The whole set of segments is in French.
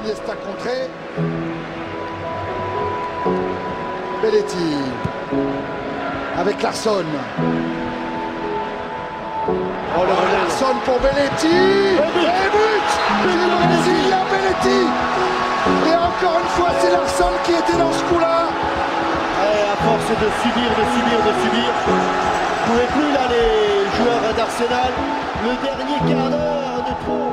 Iniesta contré. Belletti avec Larsson. Oh, Larsson pour Belletti. Et but du Brésilien Belletti. Et encore une fois, c'est Larsson qui était dans ce coup-là. À force de subir, ne pouvaient plus là les joueurs d'Arsenal. Le dernier quart d'heure de trop.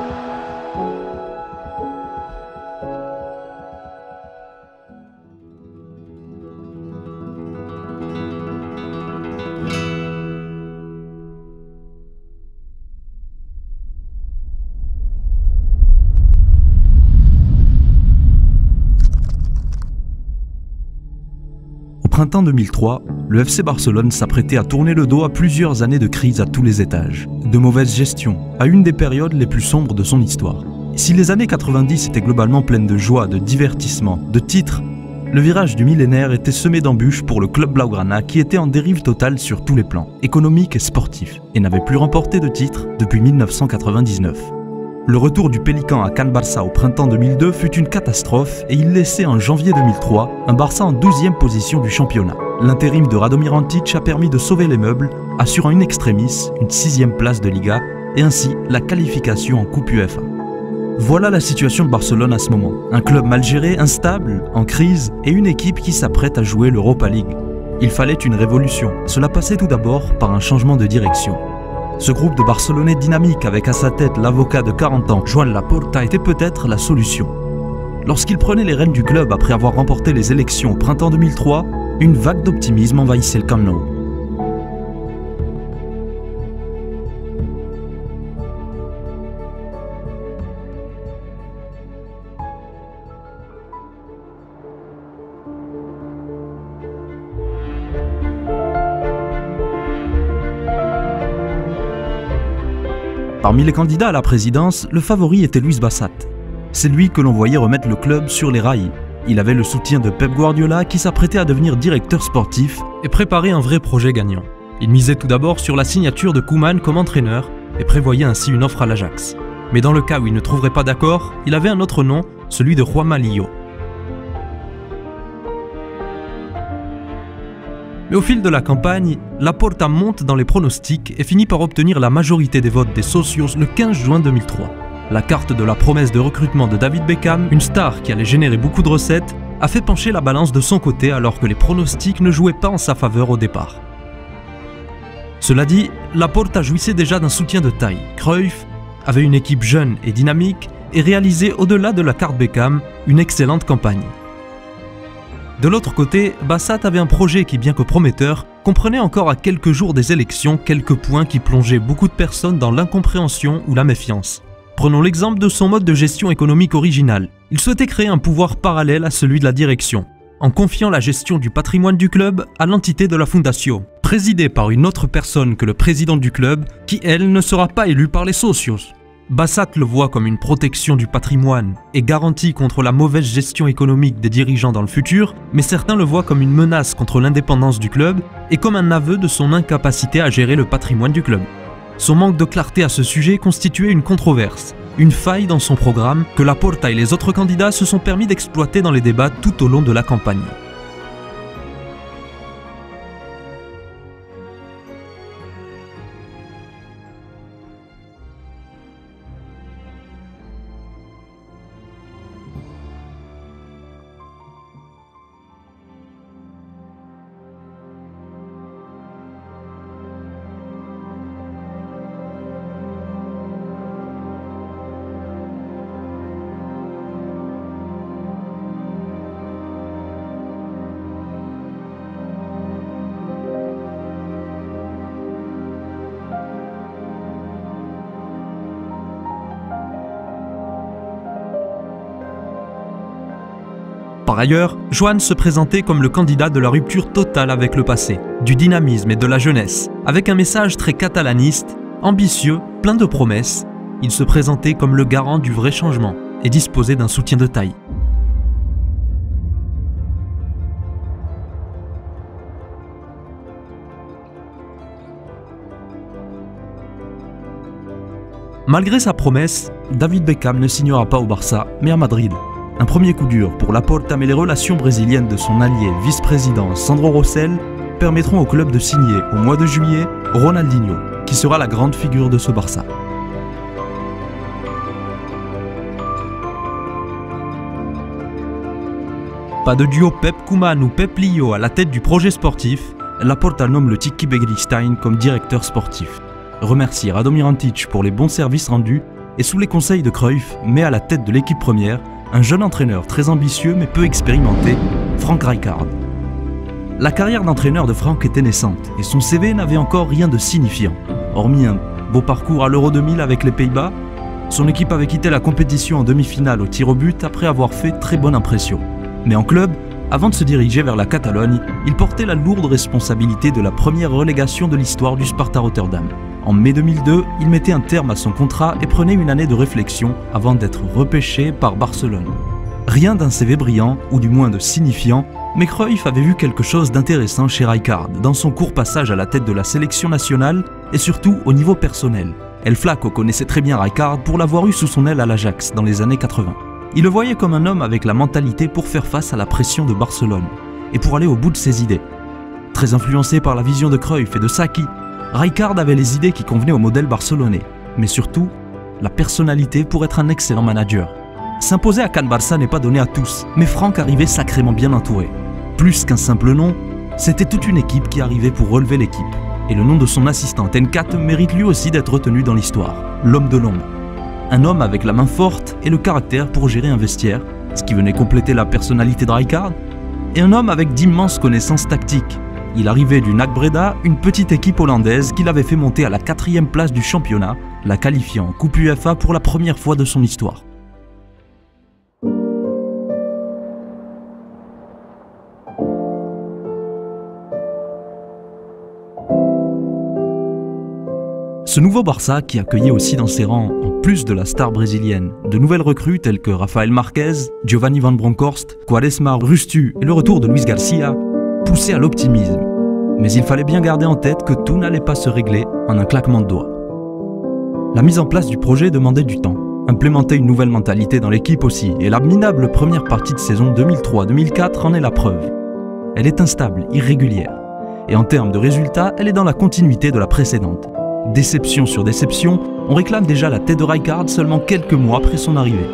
Au printemps 2003, le FC Barcelone s'apprêtait à tourner le dos à plusieurs années de crise à tous les étages, de mauvaise gestion, à une des périodes les plus sombres de son histoire. Si les années 90 étaient globalement pleines de joie, de divertissement, de titres, le virage du millénaire était semé d'embûches pour le club Blaugrana qui était en dérive totale sur tous les plans, économiques et sportifs, et n'avait plus remporté de titre depuis 1999. Le retour du Pélican à Can Barça au printemps 2002 fut une catastrophe et il laissait en janvier 2003 un Barça en 12e position du championnat. L'intérim de Radomir Antic a permis de sauver les meubles, assurant in extremis une 6e place de Liga et ainsi la qualification en Coupe UEFA. Voilà la situation de Barcelone à ce moment. Un club mal géré, instable, en crise et une équipe qui s'apprête à jouer l'Europa League. Il fallait une révolution. Cela passait tout d'abord par un changement de direction. Ce groupe de Barcelonais dynamique avec à sa tête l'avocat de 40 ans, Joan Laporta, était peut-être la solution. Lorsqu'il prenait les rênes du club après avoir remporté les élections au printemps 2003, une vague d'optimisme envahissait le Camp Nou. Parmi les candidats à la présidence, le favori était Luis Bassat. C'est lui que l'on voyait remettre le club sur les rails. Il avait le soutien de Pep Guardiola qui s'apprêtait à devenir directeur sportif et préparer un vrai projet gagnant. Il misait tout d'abord sur la signature de Koeman comme entraîneur et prévoyait ainsi une offre à l'Ajax. Mais dans le cas où il ne trouverait pas d'accord, il avait un autre nom, celui de Juanma Lillo. Mais au fil de la campagne, Laporta monte dans les pronostics et finit par obtenir la majorité des votes des socios le 15 juin 2003. La carte de la promesse de recrutement de David Beckham, une star qui allait générer beaucoup de recettes, a fait pencher la balance de son côté alors que les pronostics ne jouaient pas en sa faveur au départ. Cela dit, Laporta jouissait déjà d'un soutien de taille. Cruyff avait une équipe jeune et dynamique et réalisait au-delà de la carte Beckham une excellente campagne. De l'autre côté, Bassat avait un projet qui, bien que prometteur, comprenait encore à quelques jours des élections quelques points qui plongeaient beaucoup de personnes dans l'incompréhension ou la méfiance. Prenons l'exemple de son mode de gestion économique original. Il souhaitait créer un pouvoir parallèle à celui de la direction, en confiant la gestion du patrimoine du club à l'entité de la Fundació, présidée par une autre personne que le président du club, qui elle ne sera pas élue par les socios. Bassat le voit comme une protection du patrimoine et garantie contre la mauvaise gestion économique des dirigeants dans le futur, mais certains le voient comme une menace contre l'indépendance du club et comme un aveu de son incapacité à gérer le patrimoine du club. Son manque de clarté à ce sujet constituait une controverse, une faille dans son programme que Laporta et les autres candidats se sont permis d'exploiter dans les débats tout au long de la campagne. Par ailleurs, Joan se présentait comme le candidat de la rupture totale avec le passé, du dynamisme et de la jeunesse, avec un message très catalaniste, ambitieux, plein de promesses. Il se présentait comme le garant du vrai changement et disposait d'un soutien de taille. Malgré sa promesse, David Beckham ne signera pas au Barça, mais à Madrid. Un premier coup dur pour Laporta, mais les relations brésiliennes de son allié vice-président Sandro Rosell permettront au club de signer au mois de juillet Ronaldinho, qui sera la grande figure de ce Barça. Pas de duo Pep Koeman ou Pep Lillo à la tête du projet sportif, Laporta nomme le Tiki Begiristain comme directeur sportif. Remercie Radomir Antic pour les bons services rendus et sous les conseils de Cruyff, met à la tête de l'équipe première un jeune entraîneur très ambitieux mais peu expérimenté, Frank Rijkaard. La carrière d'entraîneur de Frank était naissante et son CV n'avait encore rien de signifiant. Hormis un beau parcours à l'Euro 2000 avec les Pays-Bas, son équipe avait quitté la compétition en demi-finale au tir au but après avoir fait très bonne impression. Mais en club, avant de se diriger vers la Catalogne, il portait la lourde responsabilité de la première relégation de l'histoire du Sparta Rotterdam. En mai 2002, il mettait un terme à son contrat et prenait une année de réflexion avant d'être repêché par Barcelone. Rien d'un CV brillant, ou du moins de signifiant, mais Cruyff avait vu quelque chose d'intéressant chez Rijkaard dans son court passage à la tête de la sélection nationale et surtout au niveau personnel. El Flaco connaissait très bien Rijkaard pour l'avoir eu sous son aile à l'Ajax dans les années 80. Il le voyait comme un homme avec la mentalité pour faire face à la pression de Barcelone et pour aller au bout de ses idées. Très influencé par la vision de Cruyff et de Saki, Rijkaard avait les idées qui convenaient au modèle barcelonais, mais surtout la personnalité pour être un excellent manager. S'imposer à Can Barça n'est pas donné à tous, mais Frank arrivait sacrément bien entouré. Plus qu'un simple nom, c'était toute une équipe qui arrivait pour relever l'équipe. Et le nom de son assistant Tenkat mérite lui aussi d'être retenu dans l'histoire, l'homme de l'ombre. Un homme avec la main forte et le caractère pour gérer un vestiaire, ce qui venait compléter la personnalité de Rijkaard, et un homme avec d'immenses connaissances tactiques. Il arrivait du NAC Breda, une petite équipe hollandaise qu'il avait fait monter à la 4e place du championnat, la qualifiant en Coupe UEFA pour la première fois de son histoire. Ce nouveau Barça, qui accueillait aussi dans ses rangs, en plus de la star brésilienne, de nouvelles recrues telles que Rafael Marquez, Giovanni Van Bronckhorst, Quaresma, Rustu et le retour de Luis Garcia, poussait à l'optimisme. Mais il fallait bien garder en tête que tout n'allait pas se régler en un claquement de doigts. La mise en place du projet demandait du temps, implémenter une nouvelle mentalité dans l'équipe aussi, et la minable première partie de saison 2003-2004 en est la preuve. Elle est instable, irrégulière, et en termes de résultats, elle est dans la continuité de la précédente. Déception sur déception, on réclame déjà la tête de Rijkaard seulement quelques mois après son arrivée.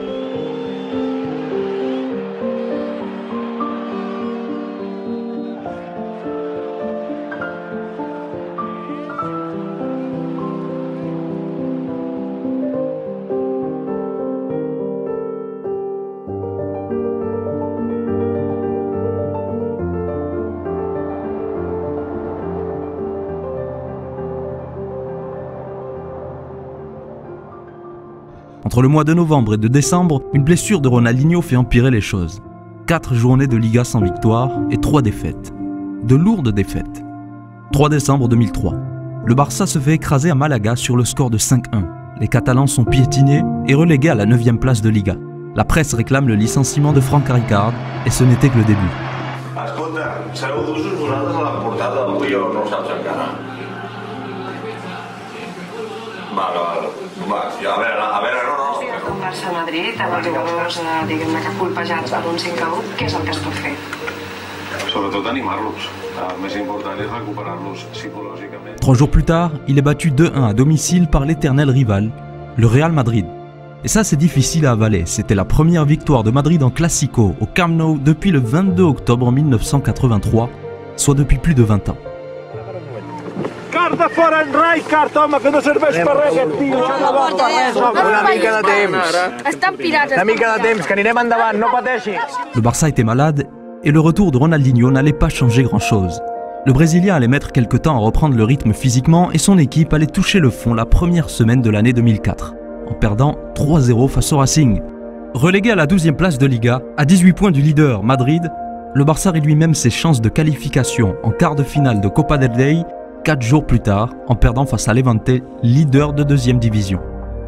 Entre le mois de novembre et de décembre, une blessure de Ronaldinho fait empirer les choses. 4 journées de Liga sans victoire et 3 défaites. De lourdes défaites. 3 décembre 2003. Le Barça se fait écraser à Malaga sur le score de 5-1. Les Catalans sont piétinés et relégués à la 9e place de Liga. La presse réclame le licenciement de Frank Rijkaard et ce n'était que le début. Barça-Madrid, amb els jugadors diguem-ne que colpejats per un 5-1, què és el que es pot fer? Sobretot animar-los. El més important és recuperar-los psicològicament. 3 jours plus tard, il est battu 2-1 à domicile par l'éternel rival, le Real Madrid. Et ça, c'est difficile à avaler. C'était la première victoire de Madrid en Classico au Camp Nou depuis le 22 octobre 1983, soit depuis plus de 20 ans. Carta fora en Rijkaard, home, que no serveix per res aquest tio. Una mica de temps. Estan pirats. Una mica de temps, que anirem endavant, no pateixis. Le Barça était malade et le retour de Ronaldinho n'allait pas changer grand-chose. Le Brésilien allait mettre quelque temps à reprendre le rythme physiquement et son équipe allait toucher le fond la première semaine de l'année 2004, en perdant 3-0 face au Racing. Relégué à la 12e place de Liga, à 18 points du leader Madrid, le Barça réduit même ses chances de qualification en quart de finale de Copa del Rey 4 jours plus tard, en perdant face à Levante, leader de 2e division.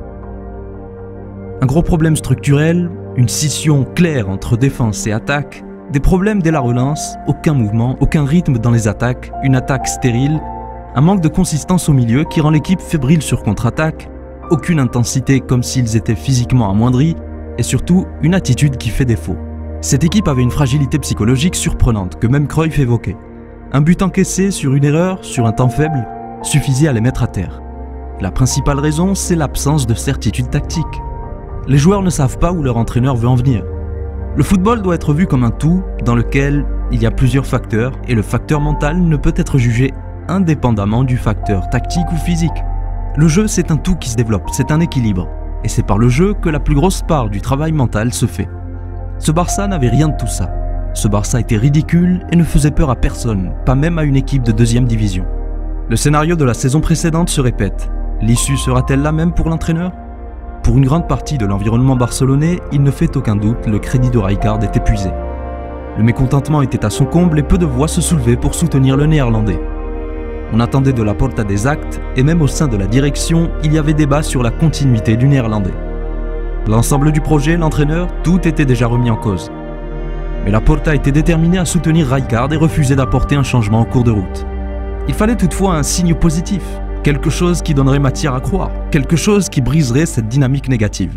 Un gros problème structurel, une scission claire entre défense et attaque, des problèmes dès la relance, aucun mouvement, aucun rythme dans les attaques, une attaque stérile, un manque de consistance au milieu qui rend l'équipe fébrile sur contre-attaque, aucune intensité comme s'ils étaient physiquement amoindris, et surtout une attitude qui fait défaut. Cette équipe avait une fragilité psychologique surprenante que même Cruyff évoquait. Un but encaissé sur une erreur, sur un temps faible, suffisait à les mettre à terre. La principale raison, c'est l'absence de certitude tactique. Les joueurs ne savent pas où leur entraîneur veut en venir. Le football doit être vu comme un tout dans lequel il y a plusieurs facteurs et le facteur mental ne peut être jugé indépendamment du facteur tactique ou physique. Le jeu, c'est un tout qui se développe, c'est un équilibre. Et c'est par le jeu que la plus grosse part du travail mental se fait. Ce Barça n'avait rien de tout ça. Ce Barça était ridicule et ne faisait peur à personne, pas même à une équipe de 2e division. Le scénario de la saison précédente se répète. L'issue sera-t-elle la même pour l'entraîneur ? Pour une grande partie de l'environnement barcelonais, il ne fait aucun doute, le crédit de Rijkaard est épuisé. Le mécontentement était à son comble et peu de voix se soulevaient pour soutenir le néerlandais. On attendait de Laporta des actes et même au sein de la direction, il y avait débat sur la continuité du néerlandais. L'ensemble du projet, l'entraîneur, tout était déjà remis en cause. Mais Laporta était déterminé à soutenir Rijkaard et refusait d'apporter un changement en cours de route. Il fallait toutefois un signe positif, quelque chose qui donnerait matière à croire, quelque chose qui briserait cette dynamique négative.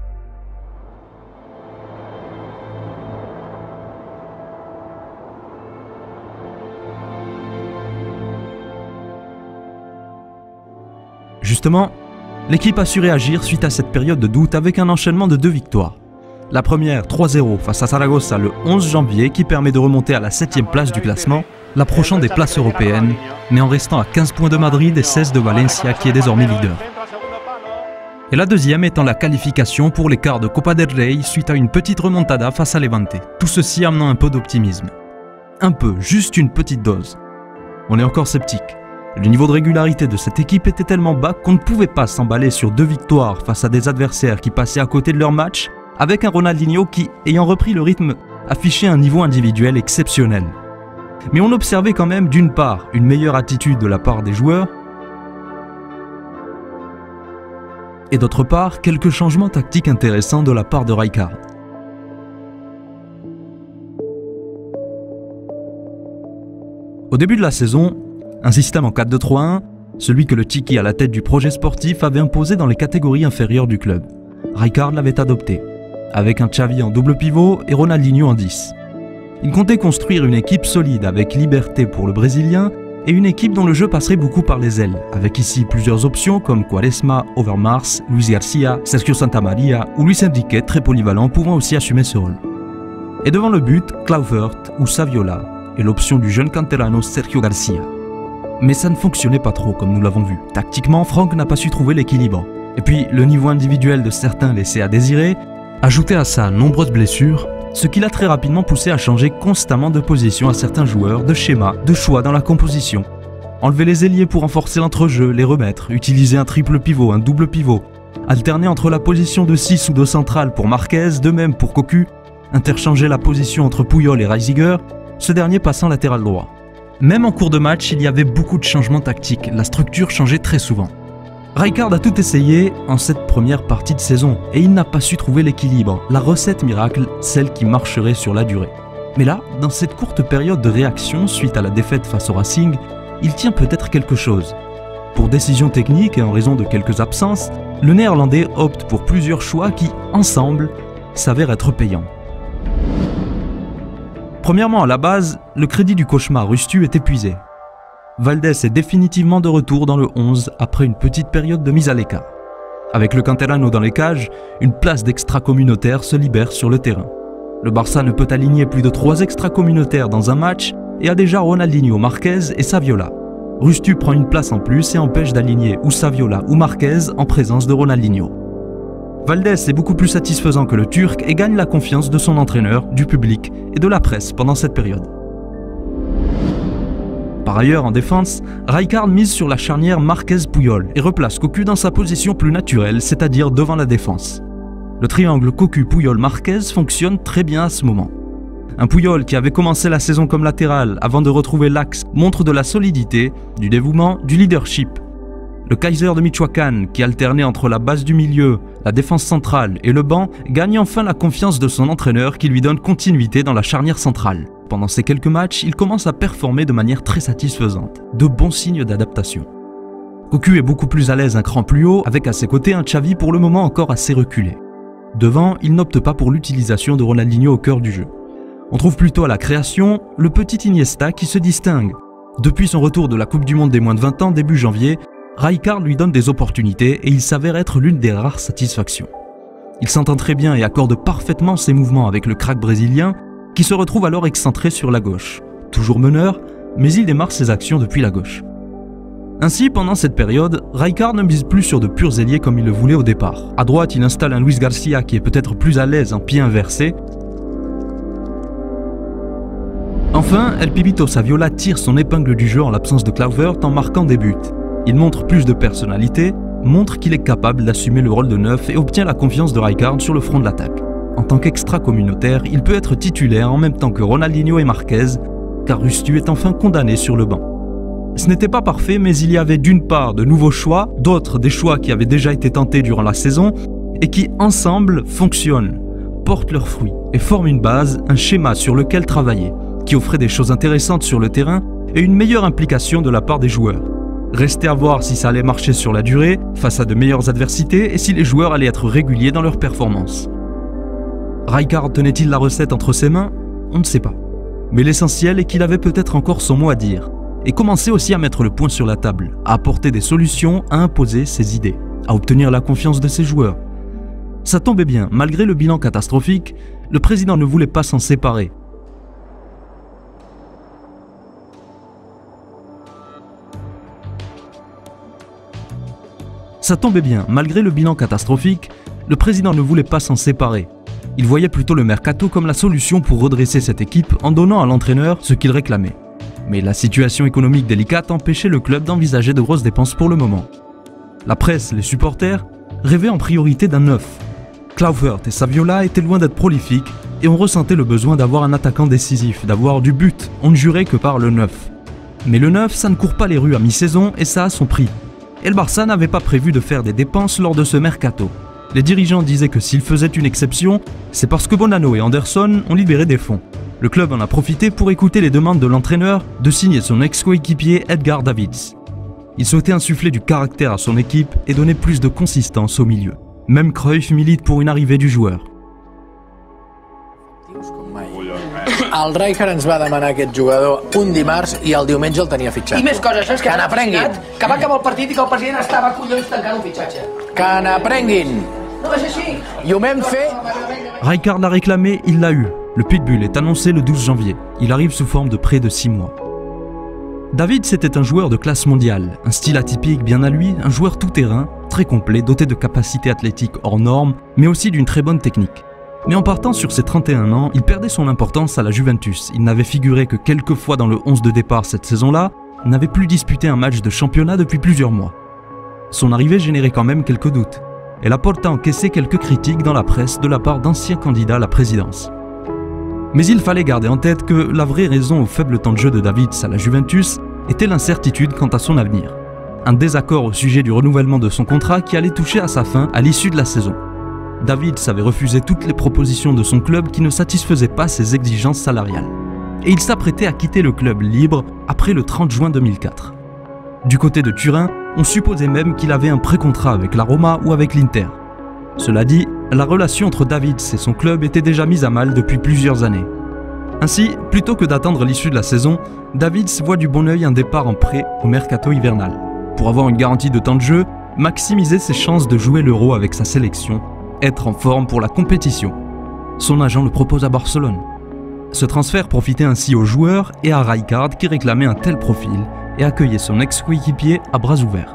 Justement, l'équipe a su réagir suite à cette période de doute avec un enchaînement de 2 victoires. La première, 3-0 face à Saragossa le 11 janvier qui permet de remonter à la 7e place du classement, l'approchant des places européennes, mais en restant à 15 points de Madrid et 16 de Valencia qui est désormais leader. Et la deuxième étant la qualification pour les quarts de Copa del Rey suite à une petite remontada face à Levante. Tout ceci amenant un peu d'optimisme. Un peu, juste une petite dose. On est encore sceptique. Le niveau de régularité de cette équipe était tellement bas qu'on ne pouvait pas s'emballer sur 2 victoires face à des adversaires qui passaient à côté de leur match, avec un Ronaldinho qui, ayant repris le rythme, affichait un niveau individuel exceptionnel. Mais on observait quand même d'une part une meilleure attitude de la part des joueurs, et d'autre part quelques changements tactiques intéressants de la part de Rijkaard. Au début de la saison, un système en 4-2-3-1, celui que le Tiki à la tête du projet sportif avait imposé dans les catégories inférieures du club. Rijkaard l'avait adopté, avec un Xavi en double pivot et Ronaldinho en 10. Il comptait construire une équipe solide avec liberté pour le Brésilien et une équipe dont le jeu passerait beaucoup par les ailes, avec ici plusieurs options comme Quaresma, Overmars, Luis Garcia, Sergio Santamaria ou Luis Enrique, très polyvalent, pouvant aussi assumer ce rôle. Et devant le but, Kluivert ou Saviola et l'option du jeune canterano Sergio Garcia. Mais ça ne fonctionnait pas trop comme nous l'avons vu. Tactiquement, Franck n'a pas su trouver l'équilibre. Et puis, le niveau individuel de certains laissait à désirer. Ajouté à ça nombreuses blessures, ce qui l'a très rapidement poussé à changer constamment de position à certains joueurs, de schéma, de choix dans la composition. Enlever les ailiers pour renforcer l'entrejeu, les remettre, utiliser un triple pivot, un double pivot, alterner entre la position de 6 ou de centrale pour Marquez, de même pour Cocu, interchanger la position entre Puyol et Reisiger, ce dernier passant latéral droit. Même en cours de match, il y avait beaucoup de changements tactiques, la structure changeait très souvent. Rijkaard a tout essayé en cette première partie de saison et il n'a pas su trouver l'équilibre, la recette miracle, celle qui marcherait sur la durée. Mais là, dans cette courte période de réaction suite à la défaite face au Racing, il tient peut-être quelque chose. Pour décision technique et en raison de quelques absences, le Néerlandais opte pour plusieurs choix qui, ensemble, s'avèrent être payants. Premièrement, à la base, le crédit du cauchemar Rustu est épuisé. Valdés est définitivement de retour dans le 11 après une petite période de mise à l'écart. Avec le Canterano dans les cages, une place d'extra-communautaire se libère sur le terrain. Le Barça ne peut aligner plus de 3 extra-communautaires dans un match et a déjà Ronaldinho, Marquez et Saviola. Rustu prend une place en plus et empêche d'aligner ou Saviola ou Marquez en présence de Ronaldinho. Valdés est beaucoup plus satisfaisant que le Turc et gagne la confiance de son entraîneur, du public et de la presse pendant cette période. Par ailleurs, en défense, Rijkaard mise sur la charnière Marquez-Puyol et replace Cocu dans sa position plus naturelle, c'est-à-dire devant la défense. Le triangle Cocu-Puyol-Marquez fonctionne très bien à ce moment. Un Puyol qui avait commencé la saison comme latéral avant de retrouver l'axe montre de la solidité, du dévouement, du leadership. Le Kaiser de Michoacán, qui alternait entre la base du milieu, la défense centrale et le banc, gagne enfin la confiance de son entraîneur qui lui donne continuité dans la charnière centrale. Pendant ces quelques matchs, il commence à performer de manière très satisfaisante, de bons signes d'adaptation. Cocu est beaucoup plus à l'aise un cran plus haut, avec à ses côtés un Xavi pour le moment encore assez reculé. Devant, il n'opte pas pour l'utilisation de Ronaldinho au cœur du jeu. On trouve plutôt à la création le petit Iniesta qui se distingue. Depuis son retour de la Coupe du Monde des moins de 20 ans début janvier, Rijkaard lui donne des opportunités et il s'avère être l'une des rares satisfactions. Il s'entend très bien et accorde parfaitement ses mouvements avec le crack brésilien qui se retrouve alors excentré sur la gauche. Toujours meneur, mais il démarre ses actions depuis la gauche. Ainsi, pendant cette période, Rijkaard ne mise plus sur de purs ailiers comme il le voulait au départ. À droite, il installe un Luis Garcia qui est peut-être plus à l'aise en pied inversé. Enfin, El Pibito Saviola tire son épingle du jeu en l'absence de Kluivert en marquant des buts. Il montre plus de personnalité, montre qu'il est capable d'assumer le rôle de neuf et obtient la confiance de Rijkaard sur le front de l'attaque. En tant qu'extra-communautaire, il peut être titulaire en même temps que Ronaldinho et Marquez, car Rustu est enfin condamné sur le banc. Ce n'était pas parfait, mais il y avait d'une part de nouveaux choix, d'autres des choix qui avaient déjà été tentés durant la saison et qui, ensemble, fonctionnent, portent leurs fruits et forment une base, un schéma sur lequel travailler, qui offrait des choses intéressantes sur le terrain et une meilleure implication de la part des joueurs. Restait à voir si ça allait marcher sur la durée, face à de meilleures adversités et si les joueurs allaient être réguliers dans leurs performances. Rijkaard tenait-il la recette entre ses mains? On ne sait pas. Mais l'essentiel est qu'il avait peut-être encore son mot à dire et commençait aussi à mettre le point sur la table, à apporter des solutions, à imposer ses idées, à obtenir la confiance de ses joueurs. Ça tombait bien, malgré le bilan catastrophique, le président ne voulait pas s'en séparer. Ça tombait bien, malgré le bilan catastrophique, le président ne voulait pas s'en séparer. Il voyait plutôt le mercato comme la solution pour redresser cette équipe en donnant à l'entraîneur ce qu'il réclamait. Mais la situation économique délicate empêchait le club d'envisager de grosses dépenses pour le moment. La presse, les supporters, rêvaient en priorité d'un neuf. Kluivert et Saviola étaient loin d'être prolifiques et on ressentait le besoin d'avoir un attaquant décisif, d'avoir du but, on ne jurait que par le neuf. Mais le neuf, ça ne court pas les rues à mi-saison et ça a son prix. Et le Barça n'avait pas prévu de faire des dépenses lors de ce mercato. Les dirigeants disaient que s'ils faisaient une exception, c'est parce que Bonano et Anderson ont libéré des fonds. Le club en a profité pour écouter les demandes de l'entraîneur de signer son ex-coéquipier Edgar Davids. Il souhaitait insuffler du caractère à son équipe et donner plus de consistance au milieu. Même Cruyff milite pour une arrivée du joueur. El Rijkaard ens va demanar aquest jugador un dimarts i el diumenge el tenia fitxat. I més coses, saps? Que n'aprenguin. Que va acabar el partit i que el president estava collons tancant un fitxatge. Que n'aprenguin. No és així. I ho vam fer... Rijkaard l'a réclamé, il l'a eu. Le pitbull est annoncé le 12 janvier. Il arrive sous forme de près de 6 mois. David, c'était un joueur de classe mondiale, un style atypique bien à lui, un joueur tout-terrain, très complet, doté de capacités athlétiques hors normes, mais aussi d'une très bonne technique. Mais en partant sur ses 31 ans, il perdait son importance à la Juventus. Il n'avait figuré que quelques fois dans le 11 de départ cette saison-là, n'avait plus disputé un match de championnat depuis plusieurs mois. Son arrivée générait quand même quelques doutes, et Laporta a encaissé quelques critiques dans la presse de la part d'anciens candidats à la présidence. Mais il fallait garder en tête que la vraie raison au faible temps de jeu de Davids à la Juventus était l'incertitude quant à son avenir. Un désaccord au sujet du renouvellement de son contrat qui allait toucher à sa fin à l'issue de la saison. Davids avait refusé toutes les propositions de son club qui ne satisfaisaient pas ses exigences salariales. Et il s'apprêtait à quitter le club libre après le 30 juin 2004. Du côté de Turin, on supposait même qu'il avait un pré-contrat avec la Roma ou avec l'Inter. Cela dit, la relation entre Davids et son club était déjà mise à mal depuis plusieurs années. Ainsi, plutôt que d'attendre l'issue de la saison, Davids voit du bon œil un départ en prêt au mercato hivernal. Pour avoir une garantie de temps de jeu, maximiser ses chances de jouer l'Euro avec sa sélection, être en forme pour la compétition. Son agent le propose à Barcelone. Ce transfert profitait ainsi aux joueurs et à Rijkaard qui réclamait un tel profil et accueillait son ex-coéquipier à bras ouverts.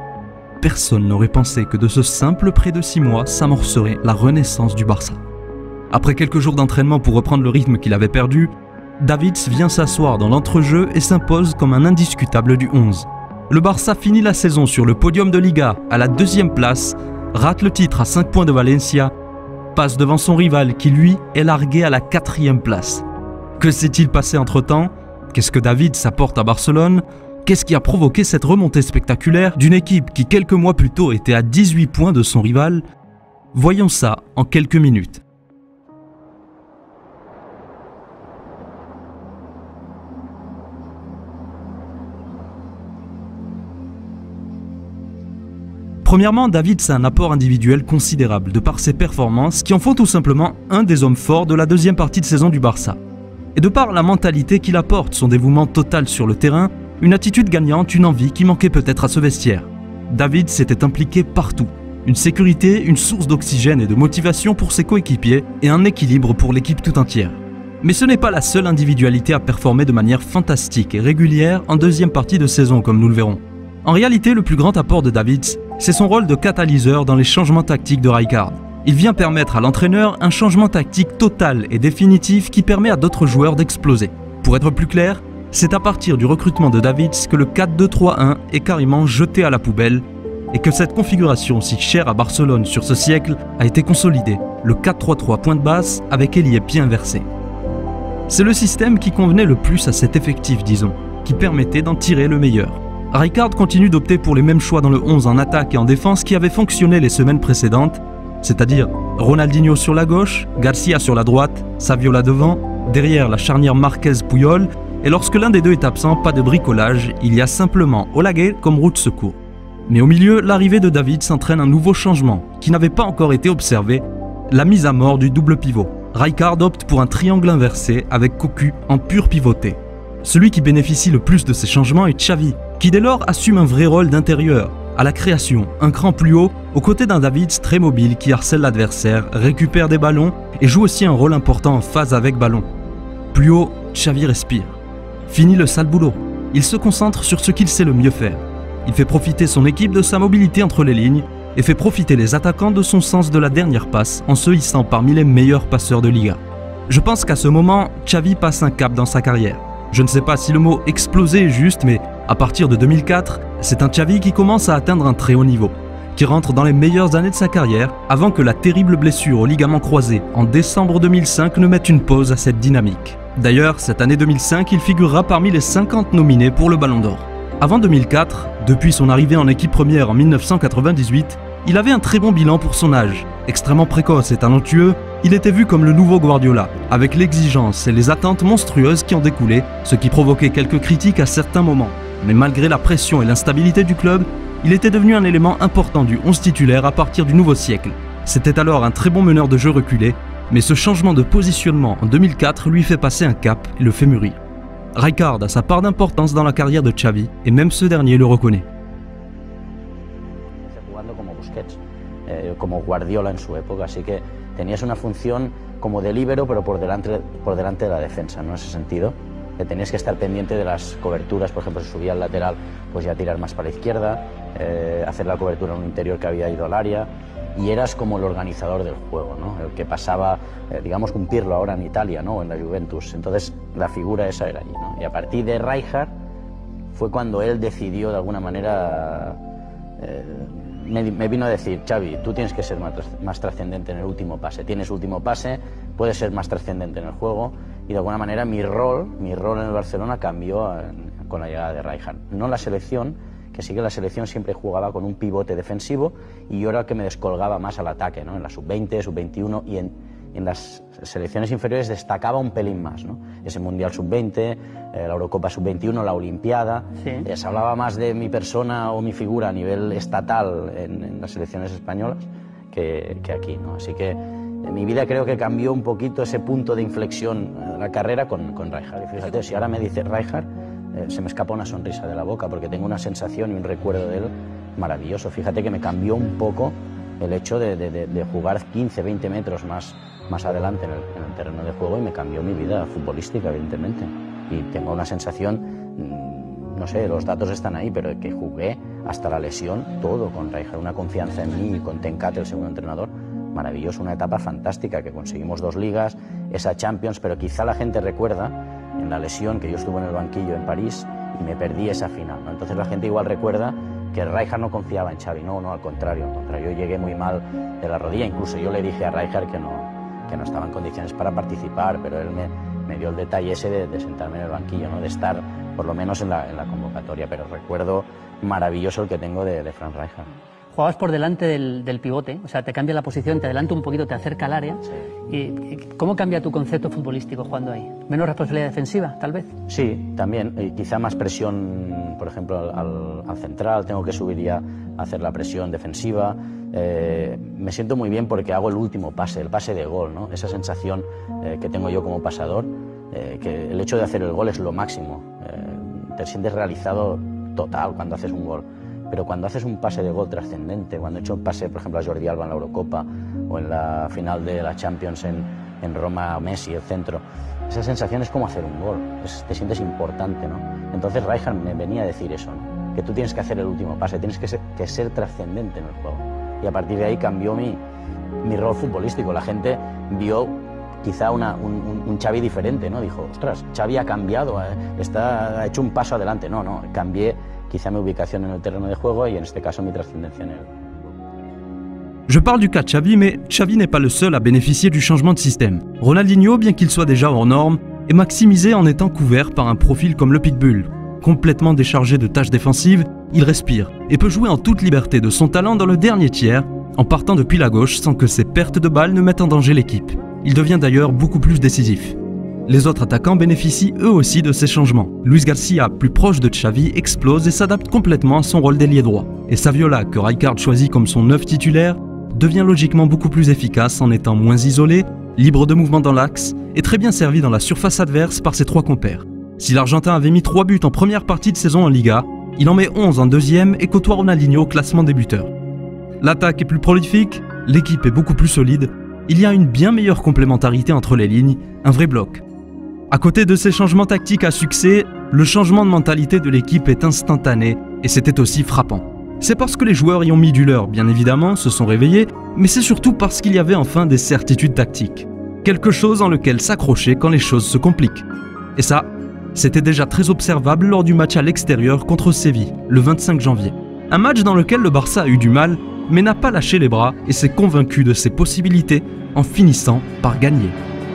Personne n'aurait pensé que de ce simple prêt de 6 mois s'amorcerait la renaissance du Barça. Après quelques jours d'entraînement pour reprendre le rythme qu'il avait perdu, Davids vient s'asseoir dans l'entrejeu et s'impose comme un indiscutable du 11. Le Barça finit la saison sur le podium de Liga à la 2e place, rate le titre à 5 points de Valencia, passe devant son rival qui lui est largué à la 4e place. Que s'est-il passé entre-temps? Qu'est-ce que Davids apporte à Barcelone? Qu'est-ce qui a provoqué cette remontée spectaculaire d'une équipe qui quelques mois plus tôt était à 18 points de son rival? Voyons ça en quelques minutes. Premièrement, Davids a un apport individuel considérable de par ses performances qui en font tout simplement un des hommes forts de la deuxième partie de saison du Barça. Et de par la mentalité qu'il apporte, son dévouement total sur le terrain, une attitude gagnante, une envie qui manquait peut-être à ce vestiaire. Davids s'était impliqué partout. Une sécurité, une source d'oxygène et de motivation pour ses coéquipiers et un équilibre pour l'équipe tout entière. Mais ce n'est pas la seule individualité à performer de manière fantastique et régulière en deuxième partie de saison comme nous le verrons. En réalité, le plus grand apport de Davids, c'est son rôle de catalyseur dans les changements tactiques de Rijkaard. Il vient permettre à l'entraîneur un changement tactique total et définitif qui permet à d'autres joueurs d'exploser. Pour être plus clair, c'est à partir du recrutement de Davids que le 4-2-3-1 est carrément jeté à la poubelle et que cette configuration si chère à Barcelone sur ce siècle a été consolidée, le 4-3-3 pointe basse avec ailier pied inversé. C'est le système qui convenait le plus à cet effectif, disons, qui permettait d'en tirer le meilleur. Rijkaard continue d'opter pour les mêmes choix dans le 11 en attaque et en défense qui avaient fonctionné les semaines précédentes, c'est-à-dire Ronaldinho sur la gauche, Garcia sur la droite, Saviola devant, derrière la charnière Marquez-Puyol, et lorsque l'un des deux est absent, pas de bricolage, il y a simplement Olaguer comme roue de secours. Mais au milieu, l'arrivée de Davids entraîne un nouveau changement, qui n'avait pas encore été observé, la mise à mort du double pivot. Rijkaard opte pour un triangle inversé avec Cocu en pur pivoté. Celui qui bénéficie le plus de ces changements est Xavi, qui dès lors assume un vrai rôle d'intérieur, à la création, un cran plus haut, aux côtés d'un Davids très mobile qui harcèle l'adversaire, récupère des ballons et joue aussi un rôle important en phase avec ballon. Plus haut, Xavi respire. Fini le sale boulot. Il se concentre sur ce qu'il sait le mieux faire. Il fait profiter son équipe de sa mobilité entre les lignes et fait profiter les attaquants de son sens de la dernière passe en se hissant parmi les meilleurs passeurs de Liga. Je pense qu'à ce moment, Xavi passe un cap dans sa carrière. Je ne sais pas si le mot « exploser » est juste, mais à partir de 2004, c'est un Xavi qui commence à atteindre un très haut niveau, qui rentre dans les meilleures années de sa carrière avant que la terrible blessure au ligament croisé en décembre 2005 ne mette une pause à cette dynamique. D'ailleurs, cette année 2005, il figurera parmi les 50 nominés pour le Ballon d'Or. Avant 2004, depuis son arrivée en équipe première en 1998, il avait un très bon bilan pour son âge. Extrêmement précoce et talentueux, il était vu comme le nouveau Guardiola, avec l'exigence et les attentes monstrueuses qui en découlaient, ce qui provoquait quelques critiques à certains moments. Mais malgré la pression et l'instabilité du club, il était devenu un élément important du 11 titulaire à partir du nouveau siècle. C'était alors un très bon meneur de jeu reculé, mais ce changement de positionnement en 2004 lui fait passer un cap et le fait mûrir. Rijkaard a sa part d'importance dans la carrière de Xavi, et même ce dernier le reconnaît. Jugando como Busquets, como Guardiola en su época, así que tenías una función como de líbero, pero por delante de la defensa, ¿no? En ese sentido, que tenías que estar pendiente de las coberturas, por ejemplo, si subía al lateral, pues ya tirar más para la izquierda, hacer la cobertura en un interior que había ido al área, y eras como el organizador del juego, ¿no? El que pasaba, digamos, cumplirlo ahora en Italia, ¿no? En la Juventus. Entonces, la figura esa era allí, ¿no? Y a partir de Rijkaard fue cuando él decidió, de alguna manera, me vino a decir: Xavi, tú tienes que ser más trascendente en el último pase. Tienes último pase, puedes ser más trascendente en el juego. Y de alguna manera mi rol en el Barcelona cambió con la llegada de Rijkaard. No la selección, que sí que la selección siempre jugaba con un pivote defensivo y yo era el que me descolgaba más al ataque, ¿no? En la sub-20, sub-21 y en las selecciones inferiores destacaba un pelín más, ¿no? Ese Mundial sub-20, la Eurocopa sub-21, la Olimpiada. Sí. Se hablaba más de mi persona o mi figura a nivel estatal en las selecciones españolas que aquí, ¿no? Así que en mi vida creo que cambió un poquito ese punto de inflexión en la carrera con Rijkaard. Y fíjate, si ahora me dice Rijkaard, se me escapa una sonrisa de la boca porque tengo una sensación y un recuerdo de él maravilloso. Fíjate que me cambió un poco el hecho de jugar 15, 20 metros más adelante en el terreno de juego y me cambió mi vida futbolística, evidentemente. Y tengo una sensación, no sé, los datos están ahí, pero que jugué hasta la lesión todo con Rijkaard, una confianza en mí y con Tenkat, el segundo entrenador, maravilloso, una etapa fantástica, que conseguimos 2 ligas, esa Champions, pero quizá la gente recuerda en la lesión que yo estuve en el banquillo en París y me perdí esa final, ¿no? Entonces la gente igual recuerda que Rijkaard no confiaba en Xavi, no, al contrario, yo llegué muy mal de la rodilla, incluso yo le dije a Rijkaard que no estaba en condiciones para participar, pero él me dio el detalle ese de sentarme en el banquillo, ¿no? De estar por lo menos en la convocatoria, pero recuerdo maravilloso el que tengo de Frank Rijkaard. jugabas por delante del pivote, o sea, te cambia la posición, te adelanta un poquito, te acerca al área. ¿Y cómo cambia tu concepto futbolístico jugando ahí? ¿Menos responsabilidad defensiva, tal vez? Sí, también. Quizá más presión, por ejemplo, al central, tengo que subir ya a hacer la presión defensiva. Me siento muy bien porque hago el último pase, el pase de gol, ¿no? Esa sensación que tengo yo como pasador, que el hecho de hacer el gol es lo máximo. Te sientes realizado total cuando haces un gol. Pero cuando haces un pase de gol trascendente, cuando he hecho un pase, por ejemplo, a Jordi Alba en la Eurocopa o en la final de la Champions en Roma, Messi, el centro, esa sensación es como hacer un gol, te sientes importante, ¿no? Entonces Rijkaard me venía a decir eso, ¿no? Que tú tienes que hacer el último pase, tienes que ser trascendente en el juego. Y a partir de ahí cambió mi rol futbolístico. La gente vio quizá un Xavi diferente, ¿no? Dijo, ostras, Xavi ha cambiado, ha hecho un paso adelante. No, cambié quizá mi ubicación en el terreno de juego y en este caso mi trascendencia en él. Je parle du cas Xavi, mais Xavi n'est pas le seul à bénéficier du changement de système. Ronaldinho, bien qu'il soit déjà hors norme, est maximisé en étant couvert par un profil comme le Pitbull. Complètement déchargé de tâches défensives, il respire et peut jouer en toute liberté de son talent dans le dernier tiers, en partant depuis la gauche sans que ses pertes de balles ne mettent en danger l'équipe. Il devient d'ailleurs beaucoup plus décisif. Les autres attaquants bénéficient eux aussi de ces changements. Luis Garcia, plus proche de Xavi, explose et s'adapte complètement à son rôle d'ailier droit. Et Saviola, que Rijkaard choisit comme son 9 titulaire, devient logiquement beaucoup plus efficace en étant moins isolé, libre de mouvement dans l'axe et très bien servi dans la surface adverse par ses 3 compères. Si l'Argentin avait mis 3 buts en première partie de saison en Liga, il en met 11 en deuxième et côtoie Ronaldinho au classement des buteurs. L'attaque est plus prolifique, l'équipe est beaucoup plus solide, il y a une bien meilleure complémentarité entre les lignes, un vrai bloc. À côté de ces changements tactiques à succès, le changement de mentalité de l'équipe est instantané et c'était aussi frappant. C'est parce que les joueurs y ont mis du leur, bien évidemment, se sont réveillés, mais c'est surtout parce qu'il y avait enfin des certitudes tactiques. Quelque chose en lequel s'accrocher quand les choses se compliquent. Et ça, c'était déjà très observable lors du match à l'extérieur contre Séville, le 25 janvier. Un match dans lequel le Barça a eu du mal, mais n'a pas lâché les bras et s'est convaincu de ses possibilités en finissant par gagner.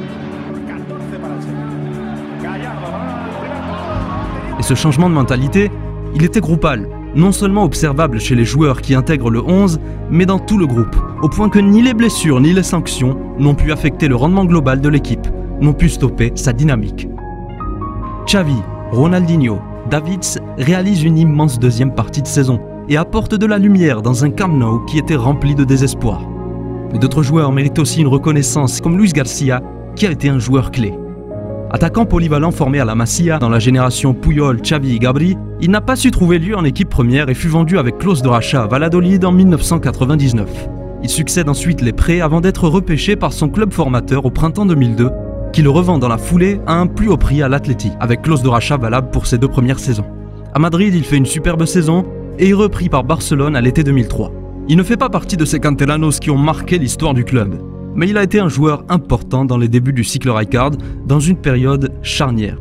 Et ce changement de mentalité, il était groupal, non seulement observable chez les joueurs qui intègrent le 11, mais dans tout le groupe, au point que ni les blessures ni les sanctions n'ont pu affecter le rendement global de l'équipe, n'ont pu stopper sa dynamique. Xavi, Ronaldinho, Davids réalisent une immense deuxième partie de saison et apportent de la lumière dans un Camp Nou qui était rempli de désespoir. Mais d'autres joueurs méritent aussi une reconnaissance, comme Luis Garcia, qui a été un joueur clé. Attaquant polyvalent formé à la Masia dans la génération Puyol, Xavi et Gabri, il n'a pas su trouver lieu en équipe première et fut vendu avec clause de rachat à Valladolid en 1999. Il succède ensuite les prêts avant d'être repêché par son club formateur au printemps 2002, qui le revend dans la foulée à un plus haut prix à l'Atleti, avec clause de rachat valable pour ses 2 premières saisons. À Madrid, il fait une superbe saison et est repris par Barcelone à l'été 2003. Il ne fait pas partie de ces canteranos qui ont marqué l'histoire du club, mais il a été un joueur important dans les débuts du cycle Rijkaard, dans une période charnière.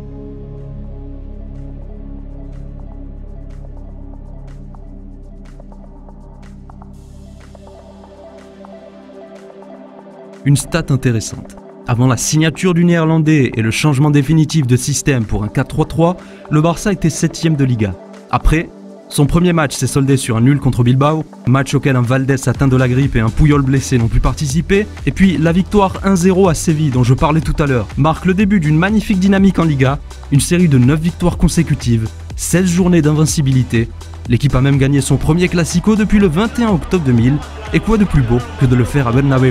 Une stat intéressante. Avant la signature du néerlandais et le changement définitif de système pour un 4-3-3, le Barça était 7e de Liga. Après, son premier match s'est soldé sur un nul contre Bilbao, match auquel un Valdés atteint de la grippe et un Puyol blessé n'ont pu participer, et puis la victoire 1-0 à Séville dont je parlais tout à l'heure marque le début d'une magnifique dynamique en Liga, une série de 9 victoires consécutives, 16 journées d'invincibilité. L'équipe a même gagné son premier Classico depuis le 21 octobre 2000, et quoi de plus beau que de le faire à Bernabéu.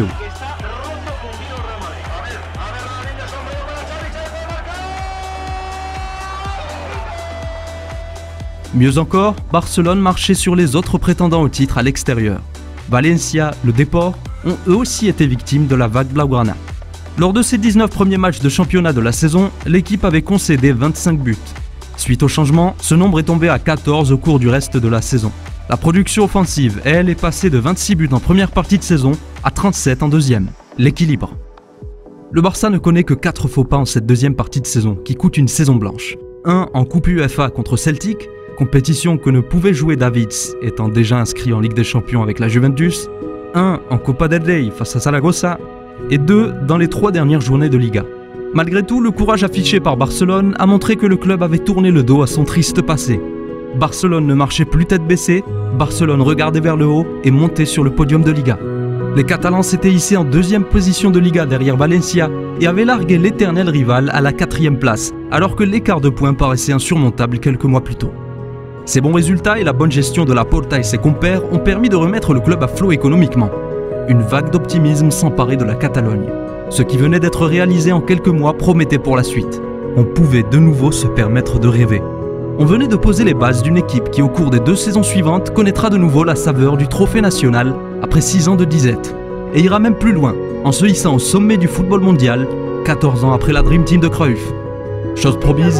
Mieux encore, Barcelone marchait sur les autres prétendants au titre à l'extérieur. Valencia, le Depor ont eux aussi été victimes de la vague blaugrana. Lors de ses 19 premiers matchs de championnat de la saison, l'équipe avait concédé 25 buts. Suite au changement, ce nombre est tombé à 14 au cours du reste de la saison. La production offensive, elle, est passée de 26 buts en première partie de saison à 37 en deuxième. L'équilibre. Le Barça ne connaît que 4 faux pas en cette deuxième partie de saison, qui coûte une saison blanche. Un en Coupe UEFA contre Celtic, compétition que ne pouvait jouer Davids, étant déjà inscrit en Ligue des Champions avec la Juventus, 1 en Copa del Rey face à Zaragoza, et 2 dans les 3 dernières journées de Liga. Malgré tout, le courage affiché par Barcelone a montré que le club avait tourné le dos à son triste passé. Barcelone ne marchait plus tête baissée, Barcelone regardait vers le haut et montait sur le podium de Liga. Les Catalans s'étaient hissés en 2e position de Liga derrière Valencia et avaient largué l'éternel rival à la 4e place, alors que l'écart de points paraissait insurmontable quelques mois plus tôt. Ces bons résultats et la bonne gestion de Laporta et ses compères ont permis de remettre le club à flot économiquement. Une vague d'optimisme s'emparait de la Catalogne. Ce qui venait d'être réalisé en quelques mois promettait pour la suite. On pouvait de nouveau se permettre de rêver. On venait de poser les bases d'une équipe qui, au cours des 2 saisons suivantes, connaîtra de nouveau la saveur du trophée national après 6 ans de disette. Et ira même plus loin, en se hissant au sommet du football mondial, 14 ans après la Dream Team de Cruyff. Chose promise,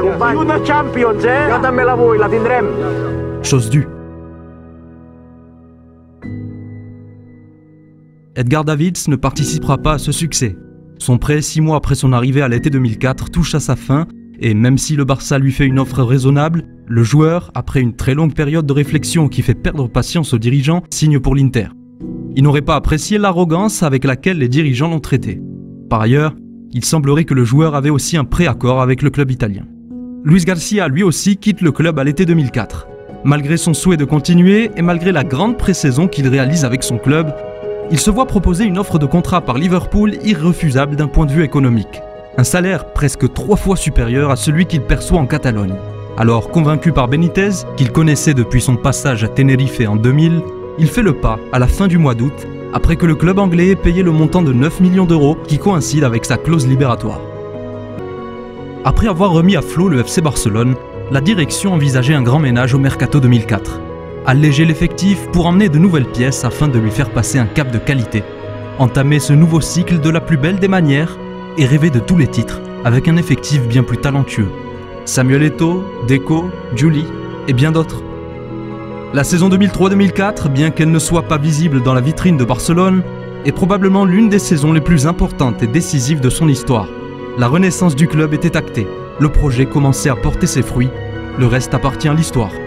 chose due. Edgar Davids ne participera pas à ce succès. Son prêt, 6 mois après son arrivée à l'été 2004, touche à sa fin, et même si le Barça lui fait une offre raisonnable, le joueur, après une très longue période de réflexion qui fait perdre patience aux dirigeants, signe pour l'Inter. Il n'aurait pas apprécié l'arrogance avec laquelle les dirigeants l'ont traité. Par ailleurs, il semblerait que le joueur avait aussi un préaccord avec le club italien. Luis Garcia, lui aussi, quitte le club à l'été 2004. Malgré son souhait de continuer et malgré la grande pré-saison qu'il réalise avec son club, il se voit proposer une offre de contrat par Liverpool irrefusable d'un point de vue économique. Un salaire presque 3 fois supérieur à celui qu'il perçoit en Catalogne. Alors, convaincu par Benitez, qu'il connaissait depuis son passage à Tenerife en 2000, il fait le pas à la fin du mois d'août, après que le club anglais ait payé le montant de 9 millions d'euros qui coïncide avec sa clause libératoire. Après avoir remis à flot le FC Barcelone, la direction envisageait un grand ménage au Mercato 2004. Alléger l'effectif pour emmener de nouvelles pièces afin de lui faire passer un cap de qualité. Entamer ce nouveau cycle de la plus belle des manières et rêver de tous les titres avec un effectif bien plus talentueux. Samuel Eto'o, Deco, Juli et bien d'autres. La saison 2003-2004, bien qu'elle ne soit pas visible dans la vitrine de Barcelone, est probablement l'une des saisons les plus importantes et décisives de son histoire. La renaissance du club était actée, le projet commençait à porter ses fruits, le reste appartient à l'histoire.